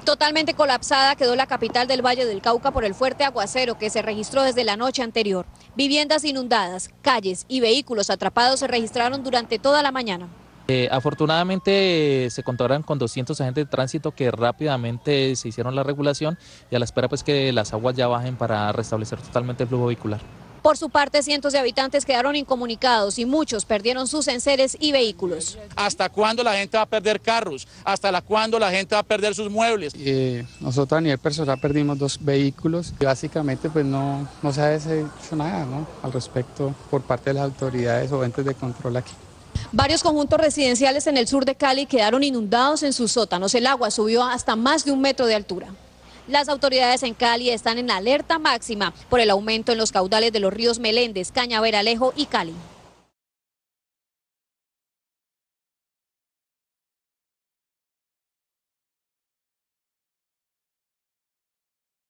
Totalmente colapsada quedó la capital del Valle del Cauca por el fuerte aguacero que se registró desde la noche anterior. Viviendas inundadas, calles y vehículos atrapados se registraron durante toda la mañana. Afortunadamente se contaron con 200 agentes de tránsito que rápidamente se hicieron la regulación y a la espera pues que las aguas ya bajen para restablecer totalmente el flujo vehicular. Por su parte, cientos de habitantes quedaron incomunicados y muchos perdieron sus enseres y vehículos. ¿Hasta cuándo la gente va a perder carros? ¿Hasta cuándo la gente va a perder sus muebles? Nosotros a nivel personal perdimos 2 vehículos y básicamente pues no se ha hecho nada, ¿no?, al respecto por parte de las autoridades o entes de control aquí. Varios conjuntos residenciales en el sur de Cali quedaron inundados en sus sótanos. El agua subió hasta más de 1 metro de altura. Las autoridades en Cali están en alerta máxima por el aumento en los caudales de los ríos Meléndez, Cañaveralejo y Cali.